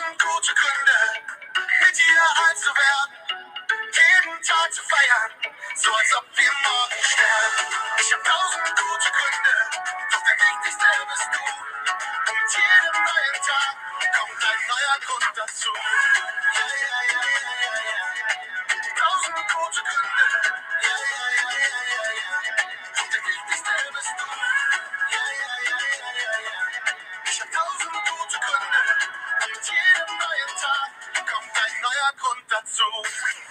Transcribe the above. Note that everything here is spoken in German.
tausend gute Gründe, mit dir alt zu werden, jeden Tag zu feiern, so als ob wir morgen sterben. Ich hab tausend gute Gründe, doch der wichtigste bist du. Und mit jedem neuen Tag kommt ein neuer Grund dazu. Ja, ja, ja, ja, ja, ja. Tausend gute Gründe, ja, ja, ja, ja, ja, ja. Doch der wichtigste bist du. Ja, ja, ja, ja, ja, ja. Ich hab tausend gute Gründe, und mit jedem neuen Tag kommt ein neuer Grund dazu.